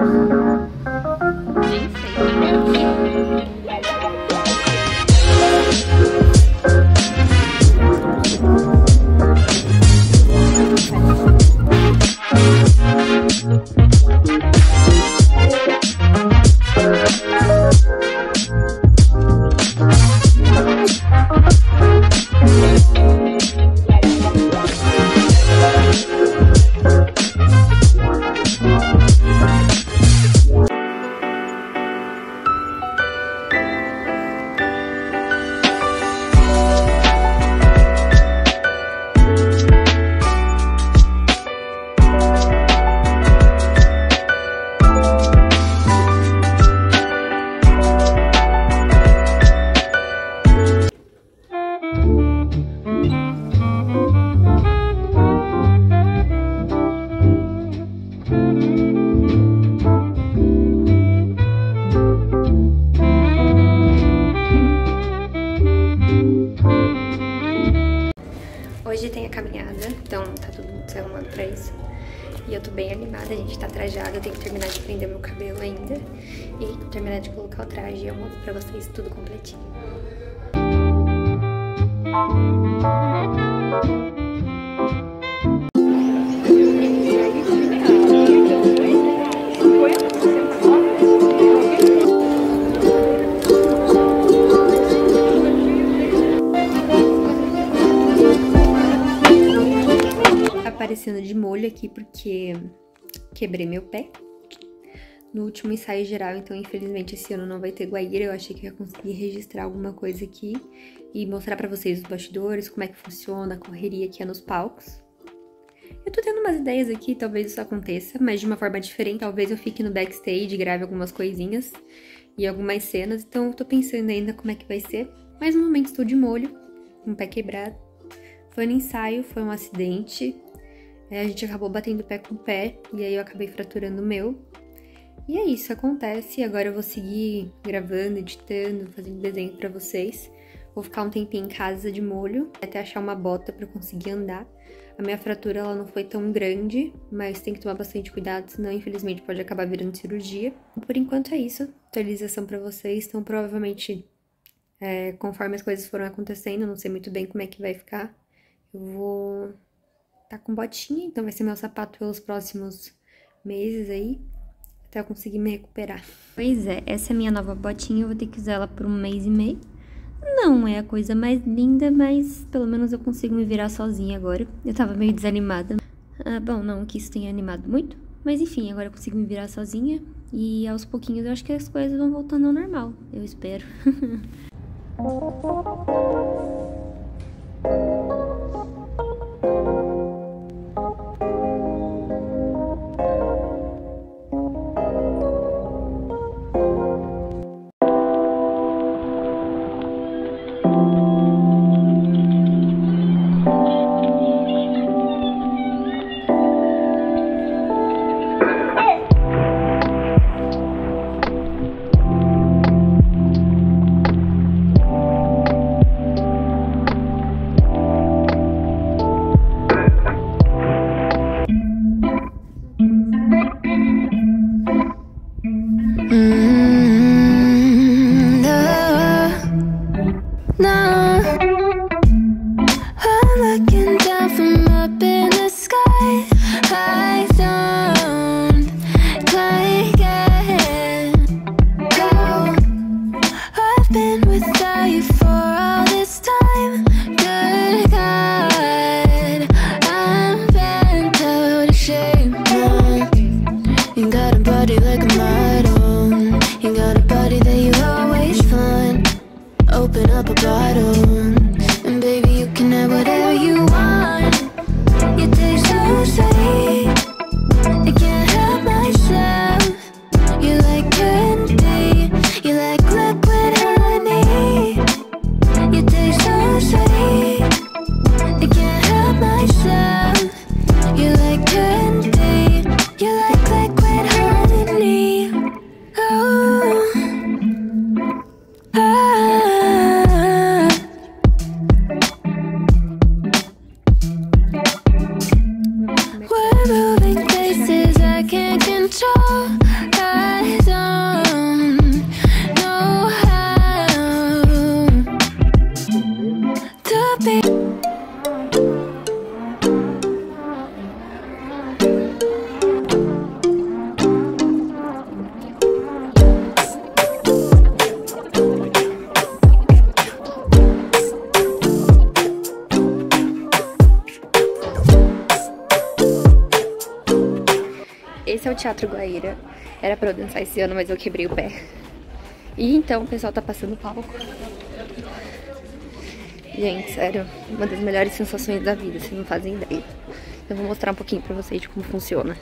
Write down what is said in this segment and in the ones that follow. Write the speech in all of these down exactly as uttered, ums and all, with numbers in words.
Hoje tem a caminhada, então tá todo mundo se arrumando pra isso. E eu tô bem animada, a gente tá trajada, eu tenho que terminar de prender meu cabelo ainda. E terminar de colocar o traje e eu mostro pra vocês tudo completinho. Aparecendo de molho aqui porque quebrei meu pé no último ensaio geral, então infelizmente esse ano não vai ter Guaíra. Eu achei que eu ia conseguir registrar alguma coisa aqui e mostrar pra vocês os bastidores, como é que funciona a correria que é nos palcos. Eu tô tendo umas ideias aqui, talvez isso aconteça, mas de uma forma diferente. Talvez eu fique no backstage e grave algumas coisinhas e algumas cenas, então eu tô pensando ainda como é que vai ser. Mas no momento estou de molho, com o pé quebrado. Foi no ensaio, foi um acidente. É, a gente acabou batendo o pé com o pé, e aí eu acabei fraturando o meu. E é isso, acontece. Agora eu vou seguir gravando, editando, fazendo desenho pra vocês. Vou ficar um tempinho em casa de molho, até achar uma bota pra conseguir andar. A minha fratura, ela não foi tão grande, mas tem que tomar bastante cuidado, senão infelizmente pode acabar virando cirurgia. Por enquanto é isso, atualização pra vocês. Então provavelmente, é, conforme as coisas foram acontecendo, eu não sei muito bem como é que vai ficar. Eu vou... tá com botinha, então vai ser meu sapato pelos próximos meses aí, até eu conseguir me recuperar. Pois é, essa é a minha nova botinha, eu vou ter que usar ela por um mês e meio. Não é a coisa mais linda, mas pelo menos eu consigo me virar sozinha agora. Eu tava meio desanimada. Ah, bom, não que isso tenha animado muito, mas enfim, agora eu consigo me virar sozinha e aos pouquinhos eu acho que as coisas vão voltando ao normal, eu espero. Open up a bottle, and baby you can have whatever you want. You taste so sweet, I can't help myself. You like candy, you like liquid honey. You taste so sweet, I can't help myself. You like candy, you like liquid honey. Oh, ah. We're moving places I can't control. Teatro Guaíra. Era pra eu dançar esse ano, mas eu quebrei o pé. E então o pessoal tá passando palco. Gente, sério, uma das melhores sensações da vida, vocês não fazem ideia. Eu vou mostrar um pouquinho pra vocês de como funciona.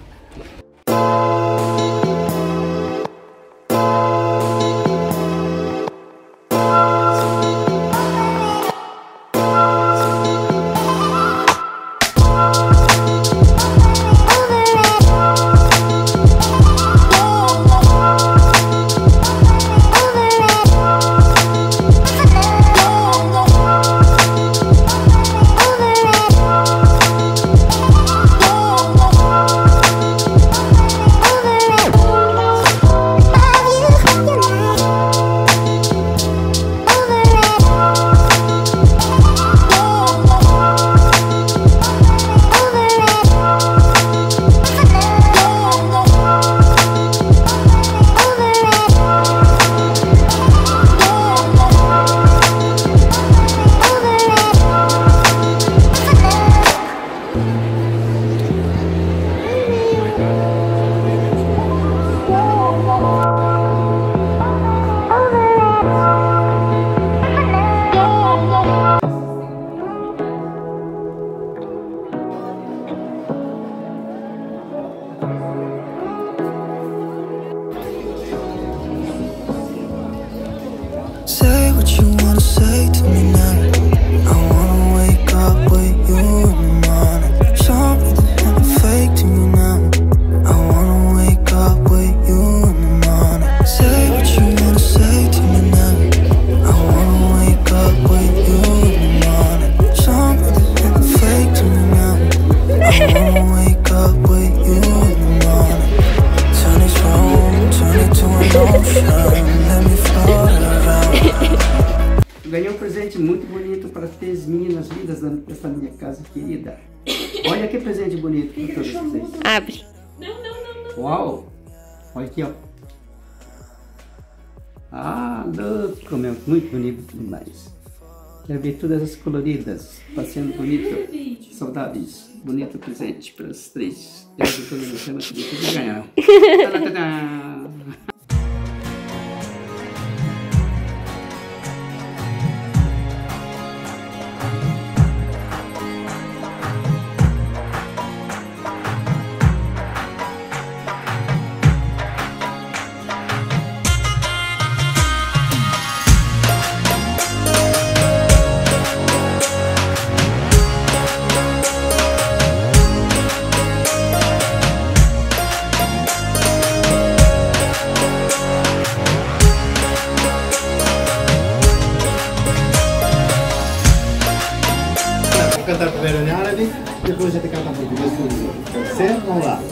Say what you wanna say to me now. I wanna wake up with you in the morning. Show me that I'm fake to you now. I wanna wake up with you in the morning. Say what you wanna say to me now. I wanna wake up with you in the morning. Show me that I'm fake to me now. I wanna wake up with you in the morning. Turn this room, turn it to an ocean. Let me float around. Ganhei um presente muito bonito para as três meninas lindas dessa minha casa querida. Olha que presente bonito para todos vocês. Abre. Uau! Olha aqui, ó. Ah, louco, meu. Muito bonito demais. Quero ver todas as coloridas. Passeando bonito. Saudáveis. Bonito presente para as três. Eu vou fazer no céu, que tudo ganhar. Vou cantar primeiro em árabe, depois a gente canta em português tudo. Pode ser? Vamos lá.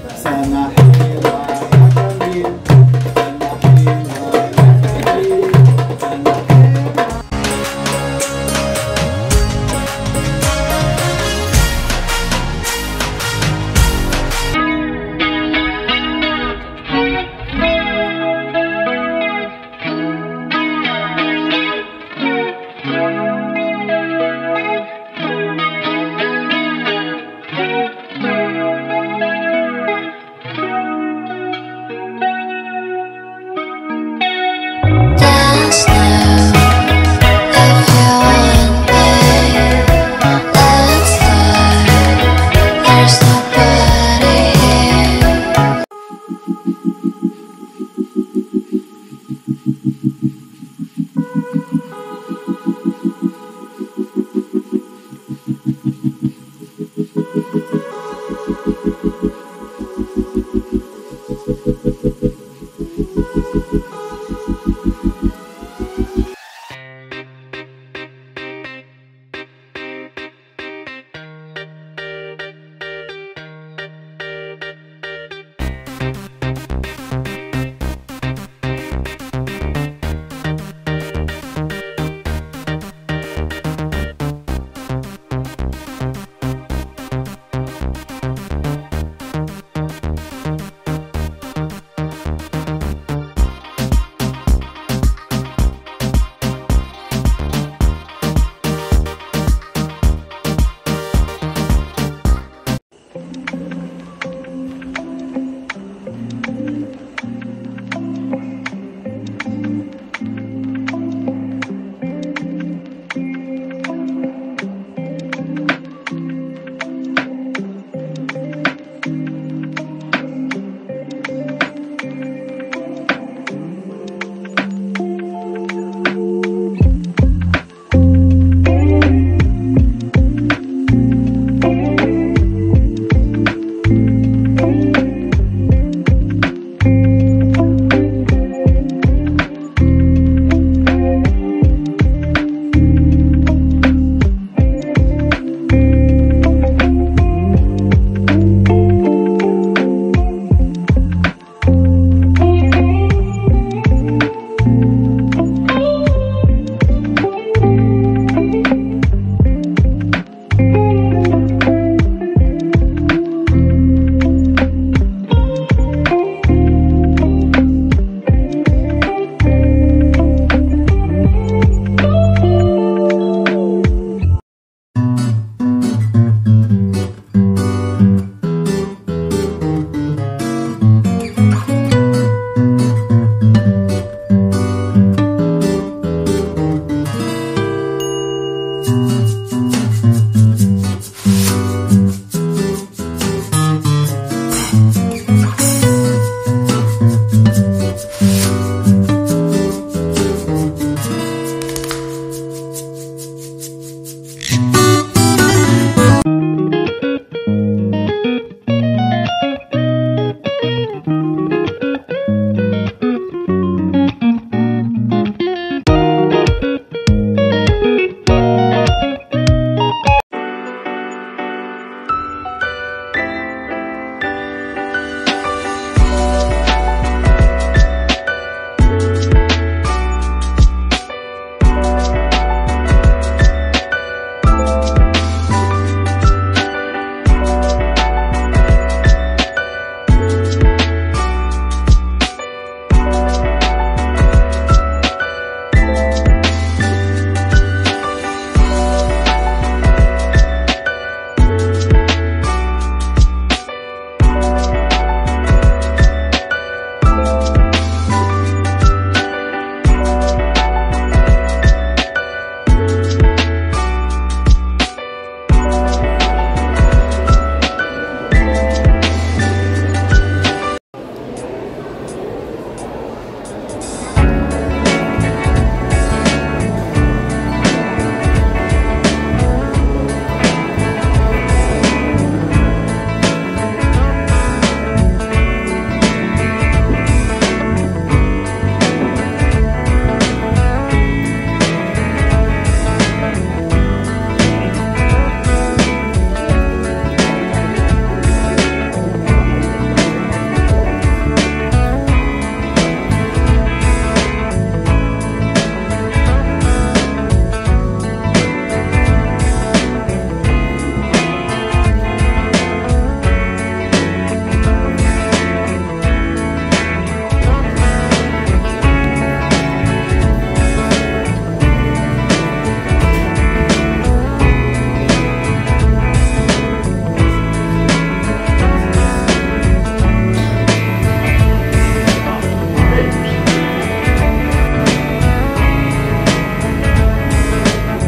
Dance now, if you want me. Let's go. There's nobody here.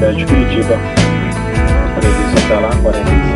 Universidade de Curitiba. Previsto até lá, quarenta e cinco.